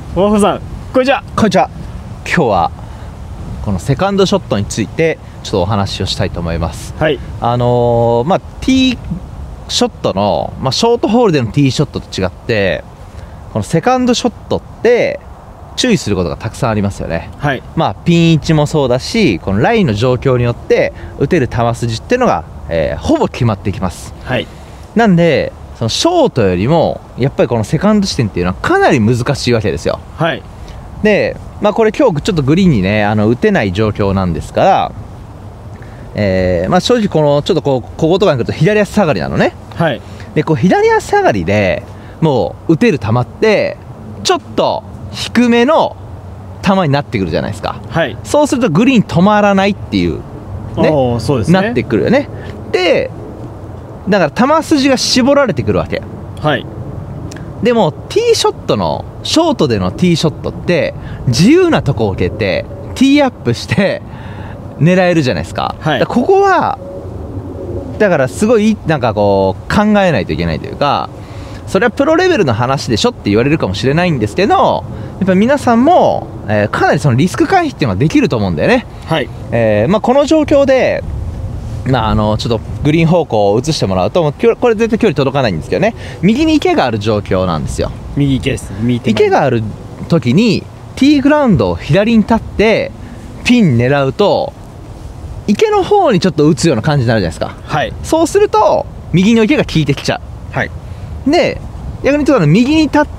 大穂さん、こんにちは。 こんにちは。今日はこのセカンドショットについてちょっとお話をしたいと思います。 はい。 ティーショットの、ショートホールでのティーショットと違って、このセカンドショットって注意することがたくさんありますよね。 はい。 ピン位置もそうだし、このラインの状況によって打てる球筋っていうのが、ほぼ決まってきます。 はい。 なんでそのショートよりもやっぱりこのセカンド地点っていうのはかなり難しいわけですよ。 はい。 で、これ今日ちょっとグリーンにね打てない状況なんですから、正直このちょっとこことかに来ると左足下がりなのね。 はい。 で左足下がりでもう打てる球ってちょっと低めの球になってくるじゃないですか。 はい。 そうするとグリーン止まらないっていうね、 そうですね。 なってくるよね。でだから球筋が絞られてくるわけ。 はい。 でもティーショットのショートでのティーショットって自由なとこを受けてティーアップして狙えるじゃないですか。 はい。 だからここはだからすごいなんかこう考えないといけないというか、それはプロレベルの話でしょって言われるかもしれないんですけど、やっぱ皆さんも、かなりそのリスク回避っていうのができると思うんだよね。 はい。 この状況でちょっとグリーン方向を移してもらうと、これ絶対距離届かないんですけどね、右に池がある状況なんですよ。 右池です。右手前。 池がある時にティーグラウンドを左に立ってピン狙うと池の方にちょっと打つような感じになるじゃないですか。 はい。 そうすると右の池が効いてきちゃう。 はい。 で逆にちょっと右に立って、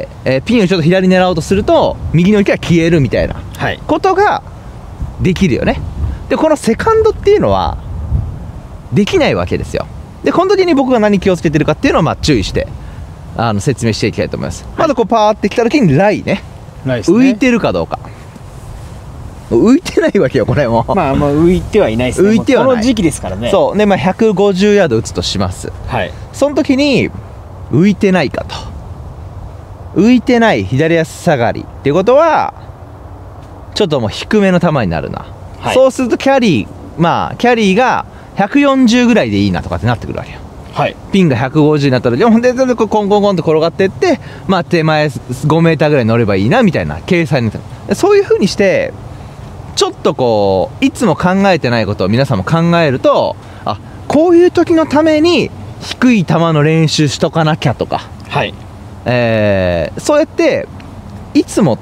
ピンをちょっと左に狙おうとすると右の池が消えるみたいなはい。 ことができるよね。でこのセカンドっていうのはできないわけですよ。でこの時に僕が何気をつけてるかっていうのを注意して説明していきたいと思います。まずこうパーってきた時にライね、 ライですね。 浮いてるかどうか。浮いてないわけよこれも。 浮いてはいないですね。 浮いてはない。 この時期ですからね。 そうで150ヤード打つとします。 はい。 その時に浮いてないかと。浮いてない左足下がりっていうことはちょっともう低めの球になるな。 はい。 そうするとキャリーが140ぐらいでいいなとかってなってくるわけよ。 はい。 ピンが150になったらほんでコンコンコンと転がっていって、手前5メーターぐらい乗ればいいなみたいな計算になってる。そういう風にしてちょっとこういつも考えてないことを皆さんも考えると、こういう時のために低い球の練習しとかなきゃとか、 はい。 そうやっていつも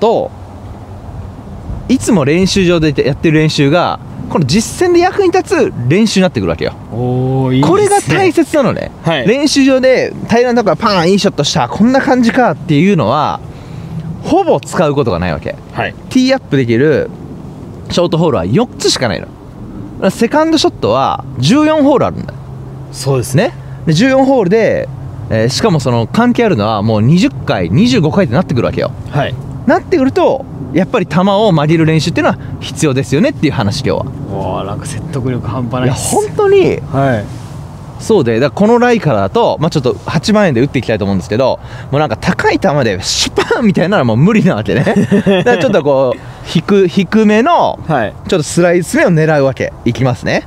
練習場でやってる練習がこの実戦で役に立つ練習になってくるわけよ。 いいですね。 これが大切なのね。 はい。 練習場で平らなとこからパンいいショットしたこんな感じかっていうのはほぼ使うことがないわけ。 はい。 ティーアップできるショートホールは4つしかないの。だからセカンドショットは14ホールあるんだよ。 そうですね。 で14ホールで、しかもその関係あるのはもう20回25回ってなってくるわけよ。 はい。 なってくるとやっぱり球を曲げる練習っていうのは必要ですよねっていう話今日は。 なんか説得力半端ないです。 本当にはい。 そうで、だからこのライからだと、ちょっと8万円で打っていきたいと思うんですけど、もうなんか高い球でシュパンみたいなのはもう無理なわけね。だからちょっとこう低めのはい。 ちょっとスライス目を狙うわけ。いきますね。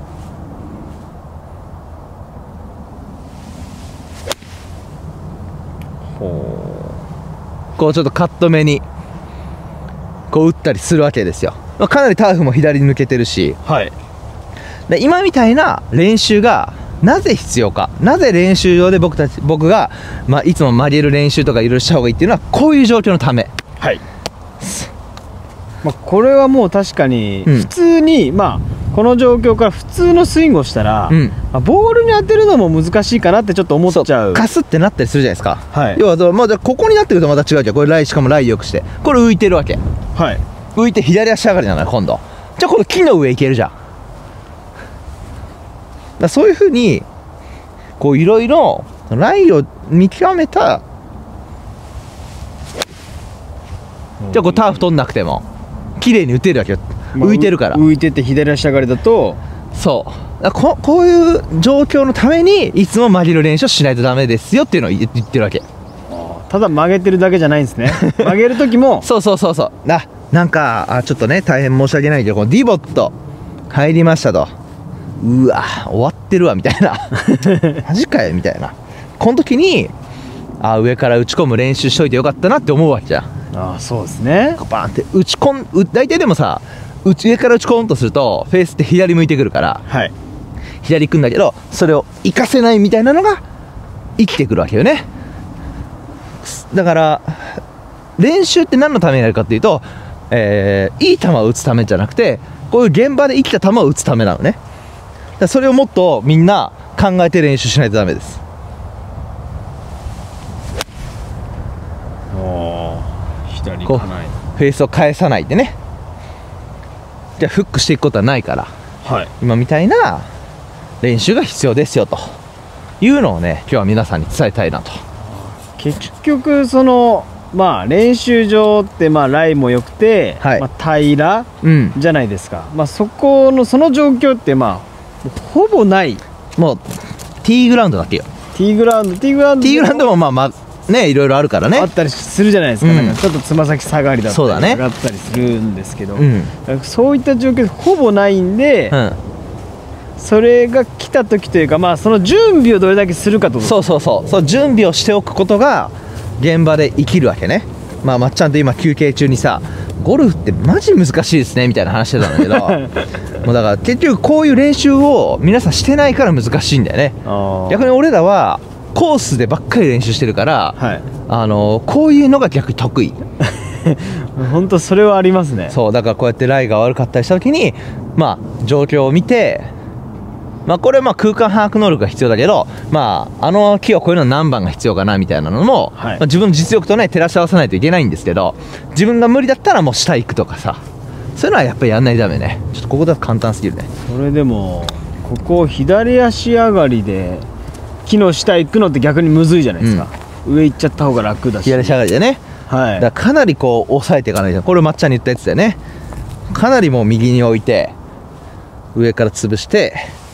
こうちょっとカット目にこう打ったりするわけですよ。かなりターフも左に抜けてるし、 はい。 で今みたいな練習がなぜ必要か、なぜ練習場で僕が、いつも曲げる練習とかいろいろした方がいいっていうのはこういう状況のため。 はい。これはもう確かに普通に、この状況から普通のスイングをしたら、ボールに当てるのも難しいかなってちょっと思っちゃう。 カスってなったりするじゃないですか。 はい。 要はじゃあここになってくるとまた違うじゃん。これしかもライよくしてこれ浮いてるわけ。 はい。 浮いて左足上がりなのよ今度。じゃあこの木の上行けるじゃん。だそういう風にこういろいろラインを見極めた。じゃあこうターフ取んなくても綺麗に打てるわけよ。浮いてるから。 浮いてて左足上がりだとそうこういう状況のためにいつも曲げる練習をしないとダメですよっていうのを言ってるわけ。 ただ曲げてるだけじゃないんですね。曲げる時もそうなんかちょっとね大変申し訳ないけどこのディボット入りましたと、うわ終わってるわみたいなマジかよみたいな、この時に上から打ち込む練習しといてよかったなって思うわけじゃん。 ああそうですね。 バーンって大体でもさ、上から打ち込んとするとフェースって左向いてくるから、 はい、 左行くんだけど、それを活かせないみたいなのが生きてくるわけよね。だから練習って何のためにやるかっていうと、いい球を打つためじゃなくて、こういう現場で生きた球を打つためなのね。だからそれをもっとみんな考えて練習しないとダメです。 左こうフェースを返さないでね。じゃあフックしていくことはないから、 はい、 今みたいな練習が必要ですよというのをね、今日は皆さんに伝えたいなと。 結局そのまあ練習場ってまあライも良くて、 はい、 まあ、平らじゃないですか、まあ、その状況ってまあほぼない。 もうティーグラウンドだけよ。 ティーグラウンドもまあね、いろいろあるからね、 あったりするじゃないですか、なんかちょっとつま先下がりだったり上がったりするんですけど、そういった状況でほぼないんで、それが来た時というか、まあその準備をどれだけするかと。 そう準備をしておくことが現場で生きるわけね。まっちゃんと今休憩中にさ、ゴルフってマジ難しいですねみたいな話してたんだけどもうだから結局こういう練習を皆さんしてないから難しいんだよね。逆に俺らはコースでばっかり練習してるから、はい、こういうのが逆に得意本当それはありますね。 そうだからこうやってライが悪かったりした時に、まあ状況を見て、まあこれはまあ空間把握能力が必要だけど、まあ木はこういうの何番が必要かなみたいなのも、はい、まあ、自分の実力とね照らし合わさないといけないんですけど、自分が無理だったらもう下行くとかさ、そういうのはやっぱりやんないとダメね。ちょっとここだと簡単すぎるね。 それでもここ左足上がりで木の下行くのって逆にむずいじゃないですか、上行っちゃった方が楽だし。 左足上がりでね、はい、だからかなりこう抑えていかないと。これ抹茶に言ったやつだよね。かなりもう右に置いて上から潰して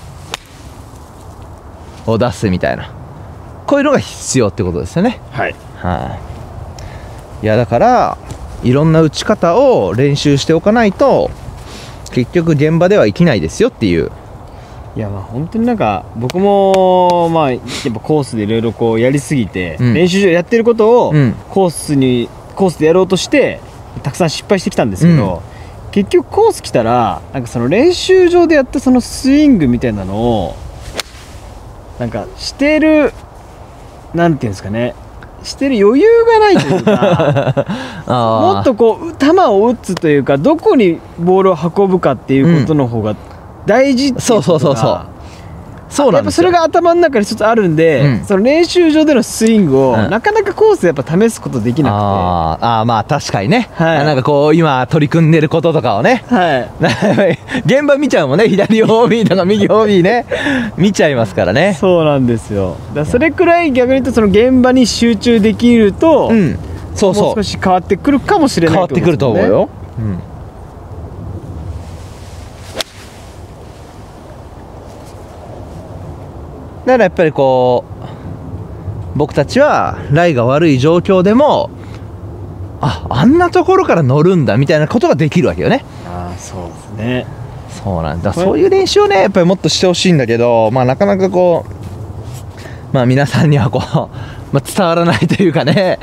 を出すみたいな、こういうのが必要ってことですよね。はい、いやだからいろんな打ち方を練習しておかないと結局現場では生きないですよっていう。 いやまあ本当になんか僕もまあやっぱコースでいろいろこうやりすぎて、練習場やってることをコースでやろうとしてたくさん失敗してきたんですけど、結局コース来たらなんかその練習場でやったそのスイングみたいなのをなんかしてる、なんていうんですかね、してる余裕がないというかもっとこう球を打つというか、どこにボールを運ぶかっていうことの方が大事っていうことが、そうなんですよ。やっぱそれが頭の中に一つあるんで、その練習場でのスイングをなかなかコースでやっぱ試すことできなくて、 まあ確かにね、なんかこう今取り組んでることとかをね、現場見ちゃうもんね。左 OB とか右 OB ね見ちゃいますからね。 そうなんですよ。だからそれくらい逆に言うとその現場に集中できると、もう少し変わってくるかもしれない。 変わってくると思うよ。だからやっぱりこう僕たちはライが悪い状況でもあんなところから乗るんだみたいなことができるわけよね。 そうですね。 そうなんだ。そういう練習をねやっぱりもっとしてほしいんだけど、なかなかこう皆さんにはこう、伝わらないというかね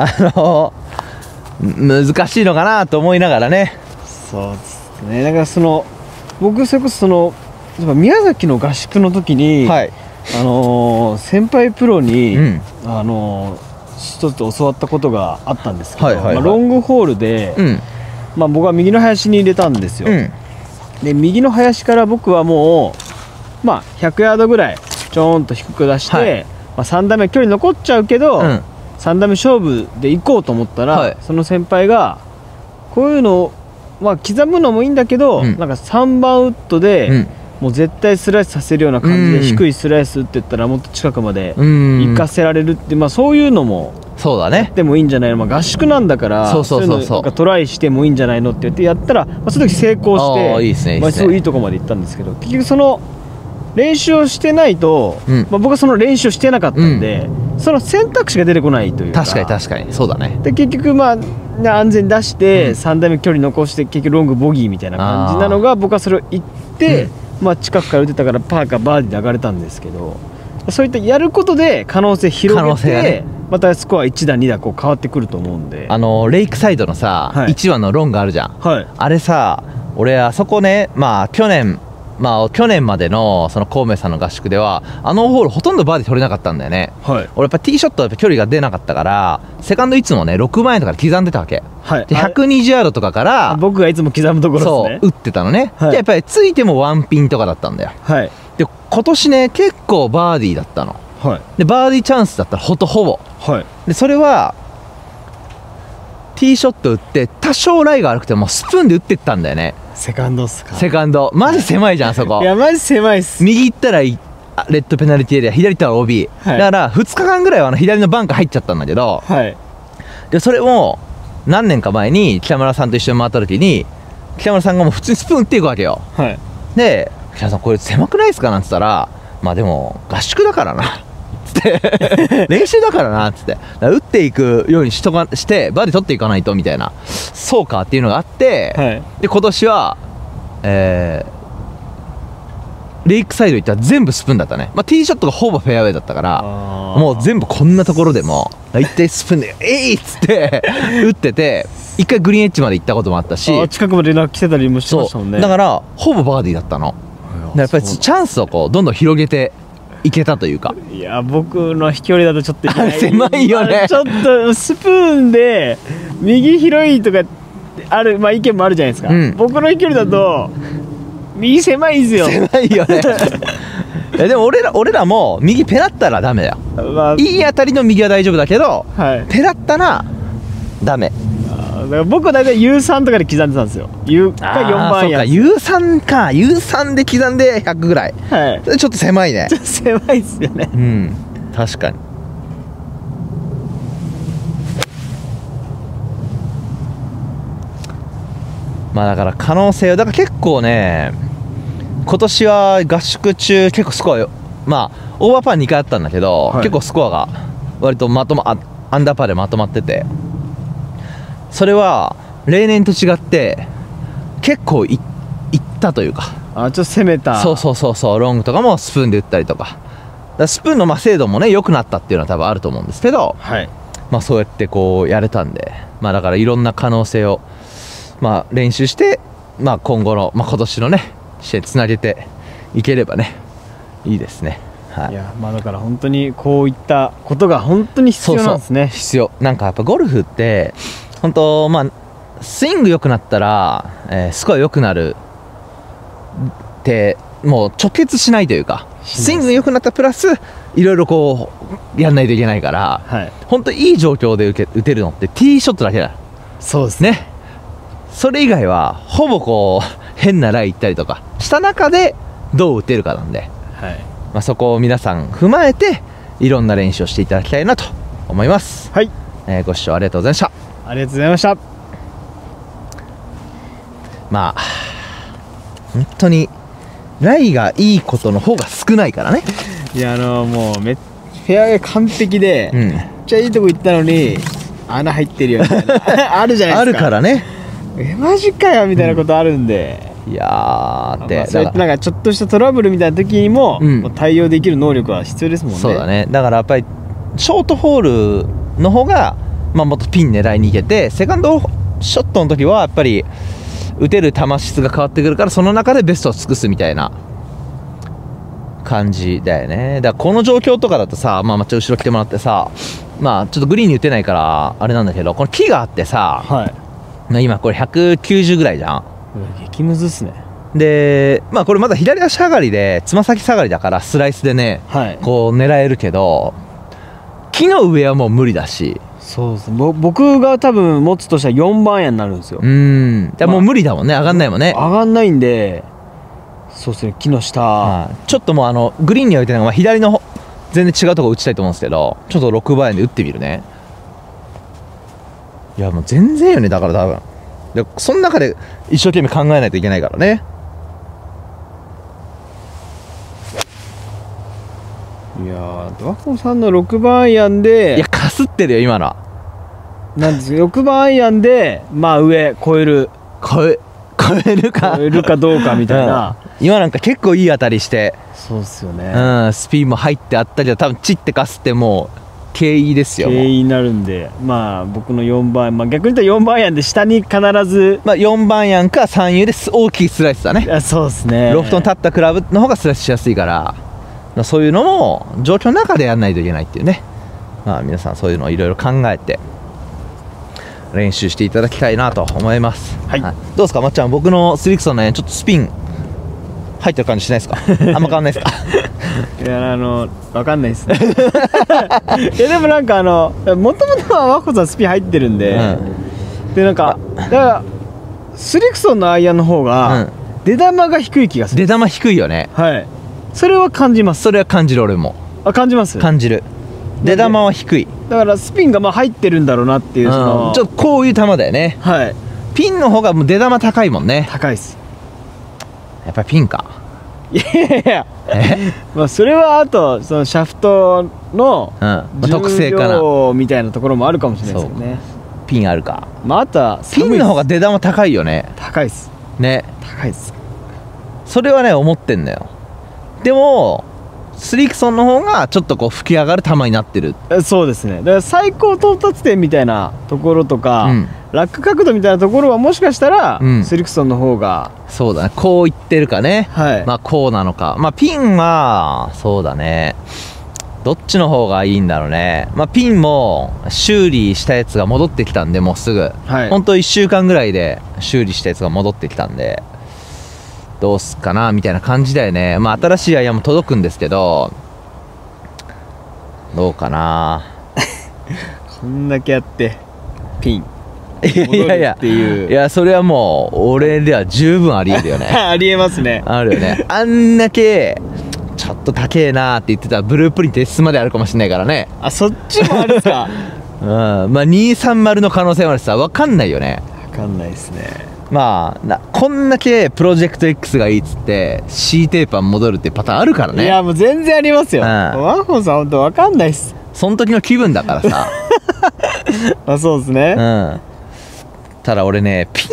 難しいのかなと思いながらね。そうですね。だから僕それこそ宮崎の合宿の時に、先輩プロに、一つ教わったことがあったんですけど、ロングホールで、僕は右の林に入れたんですよ。で右の林から僕はもう、100ヤードぐらいちょーんと低く出して、3打目距離残っちゃうけど、3打目勝負で行こうと思ったら、その先輩がこういうのを、刻むのもいいんだけど、なんか3番ウッドで、もう絶対スライスさせるような感じで低いスライス打ってったらもっと近くまで行かせられるって、そういうのもやってもいいんじゃないの、合宿なんだからそういうのトライしてもいいんじゃないのって言ってやったら、その時成功してすごいいいとこまで行ったんですけど、結局その練習をしてないと、僕はその練習をしてなかったんで、その選択肢が出てこないというか。確かにそうだね。で結局安全に出して3打目距離残して結局ロングボギーみたいな感じなのが、僕はそれを行って、近くから打てたからパーかバーディーで上がれたんですけど、そういったやることで可能性広げて、 またスコア1打2打こう変わってくると思うんで、 レイクサイドのさ、 はい 1番のロンがあるじゃん、 はい、 あれさ、俺あそこね、去年までのその孔明さんの合宿ではホールほとんどバーディー取れなかったんだよね、 はい、 俺やっぱティーショットやっぱ距離が出なかったから、セカンドいつもね6番円とかで刻んでたわけ、 はい、 で120ヤードとかから僕がいつも刻むところですね。 そう打ってたのね、 はい、 でやっぱりついてもワンピンとかだったんだよ、 はい、 で今年ね結構バーディーだったの、 はい、 でバーディーチャンスだったらほぼ、 はい、 でそれはティーショット打って多少ライが悪くてもスプーンで打ってったんだよね。 セカンドっすか。 セカンドマジ狭いじゃん、そこ。 いやマジ狭いっす。 右行ったらレッドペナルティエリア、左行ったら OB、はい、だから2日間ぐらいは左のバンカー入っちゃったんだけど、 はい、 でそれも何年か前に北村さんと一緒に回った時に北村さんがもう普通にスプーン打っていくわけよ、はい、で北村さんこれ狭くないですかなんつったら、まあでも合宿だからなつって練習だからなっつって、打っていくようにしてバーディー取っていかないとみたいな、そうかっていうのがあって、はい、で今年はレイクサイド行ったら全部スプーンだったね、ティーショットがほぼフェアウェイだったから、もう全部こんなところでも大体スプーンで「えい!」っつって打ってて、一回グリーンエッジまで行ったこともあったし、 近くまで連絡来てたりもしてましたもんね。 だからほぼバーディーだったの。やっぱりチャンスをこうどんどん広げていけたというか。 いや僕の飛距離だとちょっと狭いよね。 ちょっとスプーンで右広いとかある、意見もあるじゃないですか、僕の飛距離だと右狭いんですよ。 狭いよねでも俺らも右ペラったらダメだよ、いい当たりの右は大丈夫だけど、ペラったらダメ。 だから僕は大体 U3 とかで刻んでたんですよ。 U か4番や。 U3 か U3 で刻んで100ぐらい、はい、ちょっと狭いね。 ちょっと狭いっすよね。 確かに。だから可能性はだから結構ね、今年は合宿中結構スコアよ、オーバーパー2回あったんだけど、結構スコアが割とアンダーパーでまとまってて、それは例年と違って結構いったというか、 ちょっと攻めた。 そうロングとかもスプーンで打ったりとか、スプーンの精度もね良くなったっていうのは多分あると思うんですけど、はい、そうやってこうやれたんで、だからいろんな可能性を練習して、今後の、今年のね試合つなげていければねいいですね。はい、いやだから本当にこういったことが本当に必要なんですね。 必要。なんかやっぱゴルフって本当スイング良くなったら、スコア良くなるってもう直結しないというか、スイング良くなったプラスいろいろこうやんないといけないから、はい、本当いい状況で打てるのってティーショットだけだ。 そうですね。 それ以外はほぼこう変なライ行ったりとかした中でどう打てるかなんで、はい、そこを皆さん踏まえていろんな練習をしていただきたいなと思います。はい、ご視聴ありがとうございました。 ありがとうございました。 本当にライがいいことの方が少ないからね。 いやもうフェアウェイ完璧で、めっちゃいいとこ行ったのに穴入ってるよみたいなあるじゃないですか。 あるからね。 マジかよみたいなことあるんで、 いやってそうやってなんかちょっとしたトラブルみたいな時にも、もう対応できる能力は必要ですもんね。 そうだね。だからやっぱりショートホールの方がもっとピン狙いに行けて、セカンドショットの時はやっぱり打てる球質が変わってくるから、その中でベストを尽くすみたいな感じだよね。だからこの状況とかだとさ、ちょっと後ろ来てもらってさ、ちょっとグリーンに打てないからあれなんだけど、この木があってさ、今これ190ぐらいじゃん。 激ムズっすね。 でこれまだ左足上がりでつま先下がりだからスライスでね、こう狙えるけど、木の上はもう無理だし。 そうです。僕が多分持つとしたら4番アイアンになるんですよ。 もう無理だもんね。上がんないもんね。 上がんないんで、そうですね、木の下、 ちょっともうグリーンに置いてないのが左の全然違うところ打ちたいと思うんですけど、ちょっと6番アイアンで打ってみるね。いやもう全然よね。だから多分でその中で一生懸命考えないといけないからね。 いやー、ドワコンさんの6番アイアンで、 いやかすってるよ今のは。 なんです6番アイアンで上超えるかどうかみたいな、今なんか結構いい当たりして、 そうっすよね、 スピンも入ってあったけど、多分チッてかすってもう経緯ですよ。 経緯になるんで、まあ僕の4番、まあ逆に言うと4番アイアンで下に必ず、 まあ4番アイアンか3遊で大きいスライスだね。 そうですね。 ロフトに立ったクラブの方がスライスしやすいから、そういうのも状況の中でやらないといけないっていうね。まあ皆さんそういうのをいろいろ考えて練習していただきたいなと思います。 はい。 どうですか、まっちゃん、僕のスリクソンのね、ちょっとスピン入ってる感じしないですか？あんま変わんないですか？ いや、わかんないですね。いやでもなんかもともとは和子さんスピン入ってるんで、でなんかだからスリクソンのアイアンの方が出玉が低い気がする。 出玉低いよね。 はい。それは感じます。 それは感じる。俺も感じます。 感じる。出玉は低い。 だからスピンがまあ入ってるんだろうなっていう、 ちょっとこういう球だよね。 はい。 ピンの方がもう出玉高いもんね。 高いっす。 やっぱりピンか。 いやいや、まあそれはあとそのシャフトの特性かなみたいなところもあるかもしれないですよね。 ピンあるか。 まああとはピンの方が出玉高いよね。 高いっすね。 高いっす。 それはね思ってんだよ。でもスリクソンの方がちょっとこう吹き上がる球になってる。 そうですね。だから最高到達点みたいなところとか、落下角度みたいなところはもしかしたら、スリクソンの方がそうだね、こういってるかね。 はい。 まあこうなのか。まあピンはそうだね、どっちの方がいいんだろうね。まあピンも修理したやつが戻ってきたんで、もうすぐ、ほんと1週間ぐらいで修理したやつが戻ってきたんで、どうすっかなみたいな感じだよね。まあ新しいアイアンも届くんですけど、どうかな。 こんだけやってピンいやそれはもう俺では十分ありえるよね。 ありえますね。 あるよね。あんだけちょっと高えなーって言ってたらブループリンテ S まであるかもしれないからね。 あ、そっちもあるんすか。 まあ230の可能性もあるしさ、分かんないよね。 分かんないですね。 まあこんだけプロジェクト X がいいっつって C テーパー戻るってパターンあるからね。 いやもう全然ありますよ。ワンホンさんほんと分かんないっす。 その時の気分だからさ。 あ、そうですね。 ただ俺ね、ピ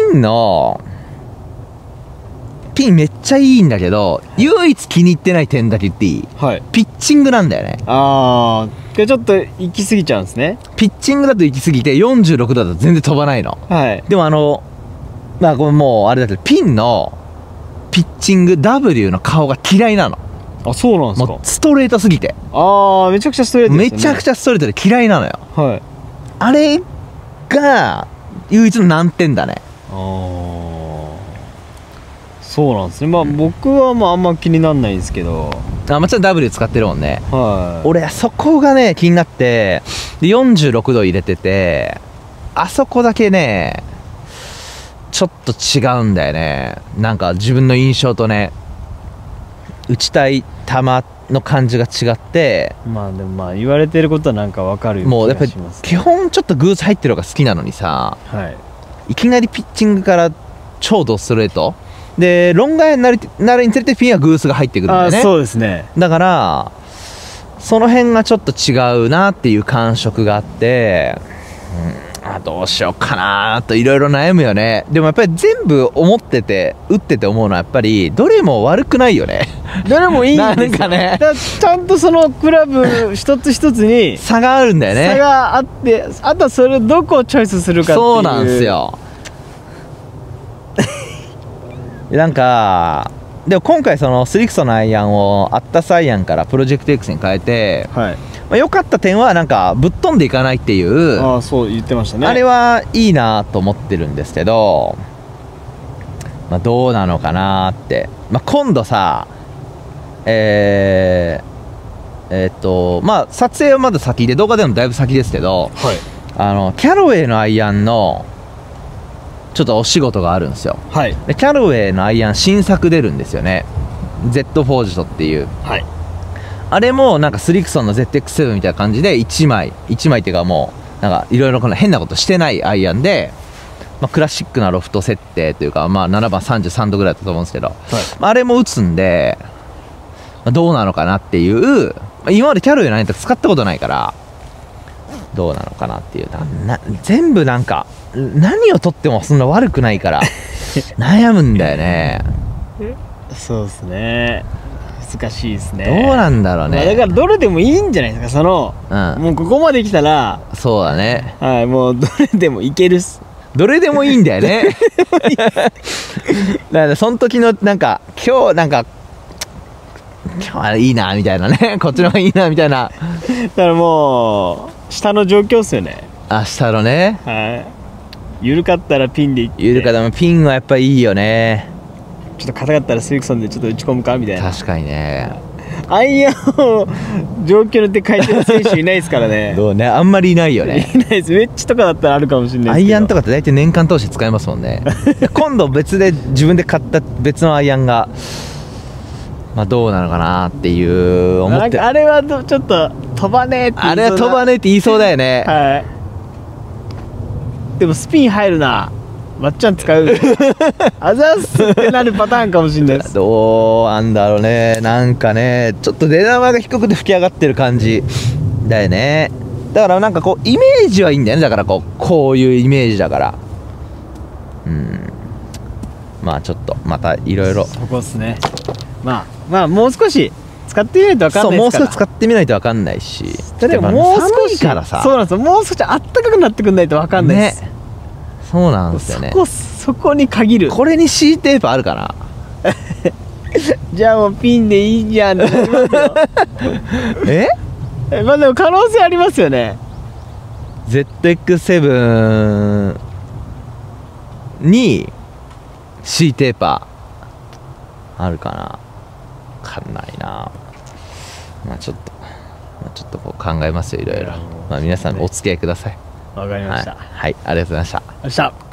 ンめっちゃいいんだけど、唯一気に入ってない点だけ言っていい？ はい。 ピッチングなんだよね。 ちょっと行き過ぎちゃうんですね。 ピッチングだと行き過ぎて46度だと全然飛ばないの。 はい。 でもまあこれもうあれだけど、ピンのピッチング W の顔が嫌いなの。 あ、そうなんですか。 もうストレートすぎて。 めちゃくちゃストレートですよね。 めちゃくちゃストレートで嫌いなのよ。 はい。 あれが唯一の難点だね。 そうなんですね。まあ僕はまああんま気になんないんですけど。 もちろん W 使ってるもんね。 はい。 俺そこがね気になって、で46度入れてて、あそこだけねちょっと違うんだよね。なんか自分の印象とね、打ちたい球の感じが違って。 まあでもまあ言われてることはなんか分かるような気がします、ね。 もうやっぱり基本ちょっとグース入ってる方が好きなのにさ、いきなりピッチングから超ドストレートでロングアイアンになるにつれてピンはグースが入ってくるんだよね。 そうですね。 だからその辺がちょっと違うなっていう感触があって、どうしようかなといろいろ悩むよね。でもやっぱり全部思ってて打ってて思うのは、やっぱりどれも悪くないよね。 どれもいいんですよ。 なんかね、 ちゃんとそのクラブ一つ一つに差があるんだよね。 差があって、あとはそれをどこをチョイスするかっていう。 そうなんですよ。なんかでも今回そのスリクソのアイアンをアッタスアイアンからプロジェクト X に変えて、良かった点はなんかぶっ飛んでいかないっていう。 そう言ってましたね。 あれはいいなと思ってるんですけど、どうなのかなって。今度さ、撮影はまだ先で、動画でもだいぶ先ですけど、キャロウェイのアイアンのちょっとお仕事があるんですよ。でキャロウェイのアイアン新作出るんですよね。 Z フォージトっていう、あれもなんかスリクソンの ZX7 みたいな感じで1枚っていうか、もうなんかいろいろ変なことしてないアイアンで、クラシックなロフト設定というか、7番33度ぐらいだったと思うんですけど、あれも打つんで、どうなのかなっていう。今までキャロウェイのアイアンって使ったことないから、どうなのかなっていう。全部なんか何をとってもそんな悪くないから悩むんだよね。 そうですね。 難しいですね。 どうなんだろうね。 だからどれでもいいんじゃないですか。もうここまで来たら、 そうだね。 はい、もうどれでもいけるっす。 どれでもいいんだよね。だからその時のなんか今日はいいなみたいなね、こっちの方がいいなみたいな。 だからもう下の状況っすよね。 下のね。 はい。緩かったらピンでいって。 緩かったらピンはやっぱいいよね。 ちょっと硬かったらスイクソンでちょっと打ち込むかみたいな。 確かにね。 アイアンを状況によって変えてる選手いないですからね。 どうね、あんまりいないよね。 いないです。ウェッジとかだったらあるかもしれないですけど。 アイアンとかって大体年間通して使えますもんね。今度別で自分で買った別のアイアンがどうなのかなっていう思って。 あれはちょっと飛ばねえって言いそうな。 あれは飛ばねえって言いそうだよね。 はい。でもスピン入るな、まっちゃん使うあざっすってなるパターンかもしれないです。 どうなんだろうね。なんかね、ちょっと出玉が低くて吹き上がってる感じだよね。だからなんかこうイメージはいいんだよね。だからこういうイメージだから、ちょっとまたいろいろそこっすね。まあもう少し使ってみないと分かんないですから。 そう、もう少し使ってみないと分かんないし、 例えばもう少し寒いからさ。 そうなんですよ。もう少しあったかくなってくんないと分かんないです、 ね、そうなんですよね。 そこに限る。 これに C テープあるかな。 じゃあもうピンでいいじゃんってなりますよ。でも可能性ありますよね。 ZX7 に C テーパーあるかな。分かんないな。ちょっとこう考えますよ、いろいろ。皆さんお付き合いください。 わかりました。 はい、ありがとうございました。 よっしゃ。